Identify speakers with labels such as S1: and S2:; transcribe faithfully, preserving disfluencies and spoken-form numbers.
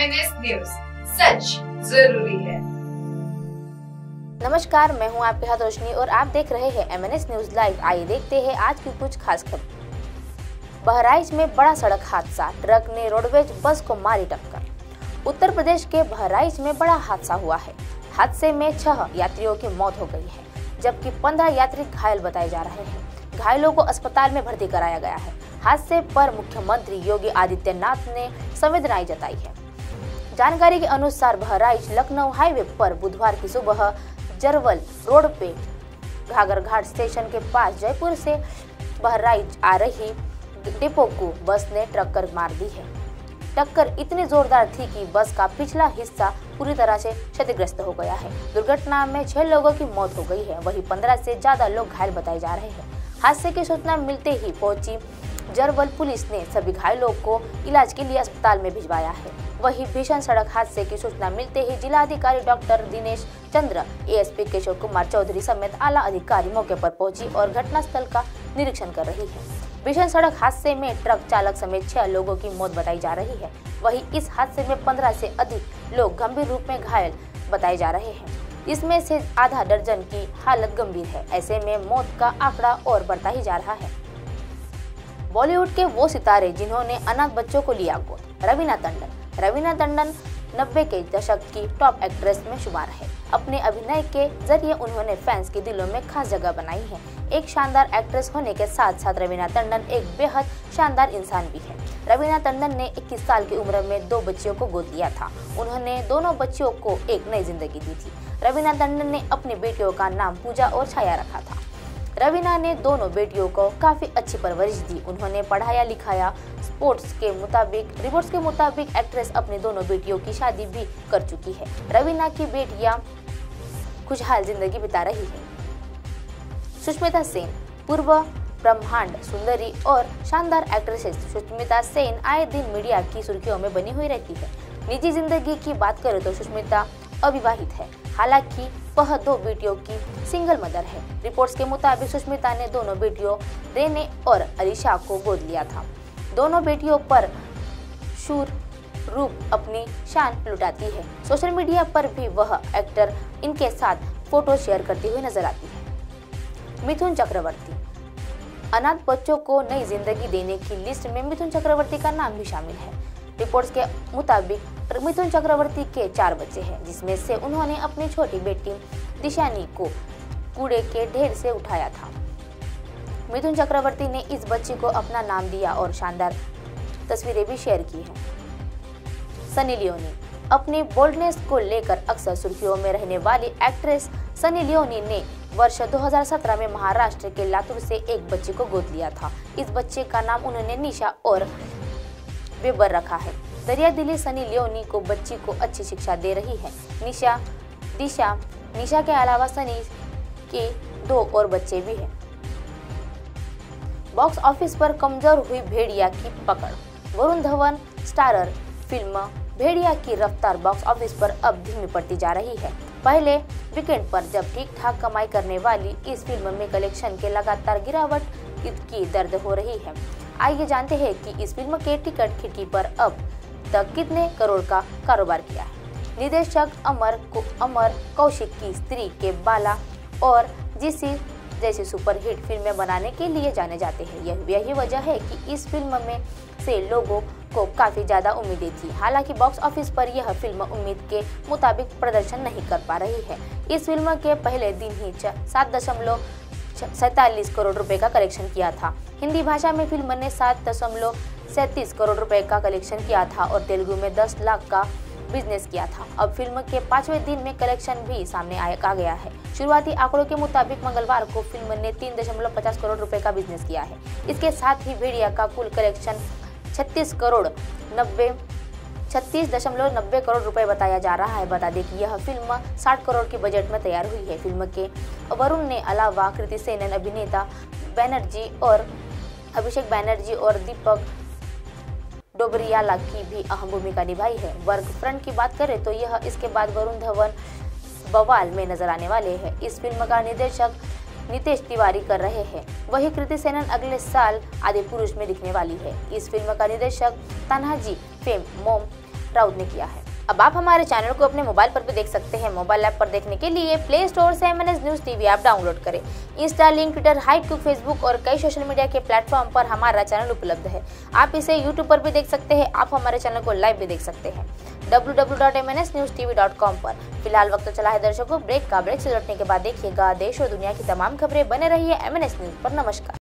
S1: M N S news, सच जरूरी है।
S2: नमस्कार, मैं हूं आपके साथ रोशनी और आप देख रहे हैं M N S news live. आइए देखते हैं आज की कुछ खास खबर। बहराइच में बड़ा सड़क हादसा, ट्रक ने रोडवेज बस को मारी टक्कर। उत्तर प्रदेश के बहराइच में बड़ा हादसा हुआ है। हादसे में छह यात्रियों की मौत हो गई है, जबकि पंद्रह यात्री घायल बताए जा रहे हैं। घायलों को अस्पताल में भर्ती कराया गया है। हादसे पर मुख्यमंत्री योगी आदित्यनाथ ने संवेदनाएं जताई है। जानकारी के अनुसार बहराइच लखनऊ हाईवे पर बुधवार की सुबह जरवल रोड पे घाघर घाट स्टेशन के पास जयपुर से बहराइच आ रही डिपो को बस ने टक्कर मार दी है। टक्कर इतनी जोरदार थी कि बस का पिछला हिस्सा पूरी तरह से क्षतिग्रस्त हो गया है। दुर्घटना में छह लोगों की मौत हो गई है, वहीं पंद्रह से ज्यादा लोग घायल बताए जा रहे हैं। हादसे की सूचना मिलते ही पहुंची जरवल पुलिस ने सभी घायलों को इलाज के लिए अस्पताल में भिजवाया है। वहीं भीषण सड़क हादसे की सूचना मिलते ही जिलाधिकारी doctor Dinesh Chandra, A S P Kishore Kumar Chaudhary समेत आला अधिकारी मौके पर पहुंची और घटनास्थल का निरीक्षण कर रही है। भीषण सड़क हादसे में ट्रक चालक समेत छह लोगों की मौत बताई जा रही है। वहीं इस हादसे में पंद्रह से अधिक लोग गंभीर रूप में घायल बताए जा रहे हैं। इसमें से आधा दर्जन की हालत गंभीर है। ऐसे में मौत का आंकड़ा और बढ़ता ही जा रहा है। बॉलीवुड के वो सितारे जिन्होंने अनाथ बच्चों को लिया गोद। रवीना टंडन रवीना टंडन नब्बे के दशक की टॉप एक्ट्रेस में शुमार है। अपने अभिनय के जरिए उन्होंने फैंस के दिलों में खास जगह बनाई है। एक शानदार एक्ट्रेस होने के साथ साथ रवीना टंडन एक बेहद शानदार इंसान भी है। रवीना टंडन ने इक्कीस साल की उम्र में दो बच्चियों को गोद लिया था। उन्होंने दोनों बच्चियों को एक नई जिंदगी दी थी। रवीना टंडन ने अपनी बेटियों का नाम पूजा और छाया रखा था। रवीना ने दोनों बेटियों को काफी अच्छी परवरिश दी। उन्होंने पढ़ाया लिखाया। स्पोर्ट्स के मुताबिक रिपोर्ट्स के मुताबिक एक्ट्रेस अपनी दोनों बेटियों की शादी भी कर चुकी है। रवीना की बेटियां खुशहाल जिंदगी बिता रही है। सुष्मिता सेन पूर्व ब्रह्मांड सुंदरी और शानदार एक्ट्रेस सुष्मिता सेन आए दिन मीडिया की सुर्खियों में बनी हुई रहती है। निजी जिंदगी की बात करें तो सुष्मिता अविवाहित है। हालांकि वह दो बेटियों की सिंगल मदर है। रिपोर्ट्स के मुताबिक सुष्मिता ने दोनों बेटियों रेने और अलीशा को गोद लिया था। दोनों बेटियों पर शूर रूप अपनी शान लुटाती है। सोशल मीडिया पर भी वह एक्टर इनके साथ फोटो शेयर करती हुई नजर आती है। मिथुन चक्रवर्ती अनाथ बच्चों को नई जिंदगी देने की लिस्ट में मिथुन चक्रवर्ती का नाम भी शामिल है। रिपोर्ट्स के मुताबिक मिथुन चक्रवर्ती के चार बच्चे हैं, जिसमें से उन्होंने अपनी छोटी बेटी दिशानी को कूड़े के ढेर से उठाया था। मिथुन चक्रवर्ती ने इस बच्ची को अपना नाम दिया और शानदार तस्वीरें भी शेयर की हैं। सनी लियोनी अपनी बोल्डनेस को लेकर अक्सर सुर्खियों में रहने वाली एक्ट्रेस सनी लियोनी ने वर्ष दो हज़ार सत्रह में महाराष्ट्र के लातूर से एक बच्ची को गोद लिया था। इस बच्चे का नाम उन्होंने निशा और वेबर रखा है। दरिया दिली सनी लियोनी को बच्ची को अच्छी शिक्षा दे रही है। निशा दिशा निशा के अलावा सनी के दो और बच्चे भी हैं। बॉक्स ऑफिस पर कमजोर हुई भेड़िया की पकड़। वरुण धवन स्टारर फिल्म भेड़िया की रफ्तार बॉक्स ऑफिस पर अब धीमी पड़ती जा रही है। पहले वीकेंड पर जब ठीक ठाक कमाई करने वाली इस फिल्म में कलेक्शन के लगातार गिरावट की दर्द हो रही है। आइए जानते हैं कि इस फिल्म के टिकट खिड़की पर अब तक कितने करोड़ का कारोबार किया है। निर्देशक अमर को अमर कौशिक की स्त्री के बाला और जिसी जैसी सुपरहिट फिल्में बनाने के लिए जाने जाते हैं। यह यही वजह है कि इस फिल्म में से लोगों को काफी ज्यादा उम्मीदें थी। हालांकि बॉक्स ऑफिस पर यह फिल्म उम्मीद के मुताबिक प्रदर्शन नहीं कर पा रही है। इस फिल्म के पहले दिन ही सात दशमलव सैतालीस करोड़ रुपए का कलेक्शन किया था। हिंदी भाषा में फिल्म ने सात दशमलव सैंतीस करोड़ रुपए का कलेक्शन किया था और तेलुगु में दस लाख का बिजनेस किया था। अब फिल्म के पांचवें दिन में कलेक्शन भी सामने आ गया है। शुरुआती आंकड़ों के मुताबिक मंगलवार को फिल्म ने तीन दशमलव पचास करोड़ रुपए का बिजनेस किया है। इसके साथ ही भेड़िया का कुल कलेक्शन छत्तीस करोड़ नब्बे छत्तीस दशमलव नब्बे करोड़ रुपए बताया जा रहा है। बता दें कि यह फिल्म साठ करोड़ के बजट में तैयार हुई है। फिल्म के वरुण ने अलावा कृति सेनन, अभिनेता बैनर्जी और अभिषेक बैनर्जी और दीपक डोबरियाला की भी अहम भूमिका निभाई है। वर्क फ्रंट की बात करें तो यह इसके बाद वरुण धवन बवाल में नजर आने वाले हैं। इस फिल्म का निर्देशक नितेश तिवारी कर रहे हैं। वही कृति सेनन अगले साल आदिपुरुष में दिखने वाली है। इस फिल्म का निर्देशक तान्हाजी फेम मोम राउत ने किया है। अब आप हमारे चैनल को अपने मोबाइल पर भी देख सकते हैं। मोबाइल ऐप पर देखने के लिए प्ले स्टोर से M N S news TV app download करें। इंस्टा, लिंक, ट्विटर, हाइटक्यूब, फेसबुक और कई सोशल मीडिया के प्लेटफॉर्म पर हमारा चैनल उपलब्ध है। आप इसे यूट्यूब पर भी देख सकते हैं। आप हमारे चैनल को लाइव भी देख सकते हैं W W W dot M N S news T V dot com पर। फिलहाल वक्त तो चला है दर्शकों ब्रेक का। ब्रेक से लौटने के बाद देखिएगा देश और दुनिया की तमाम खबरें। बने रहिए एम एन एस न्यूज पर। नमस्कार।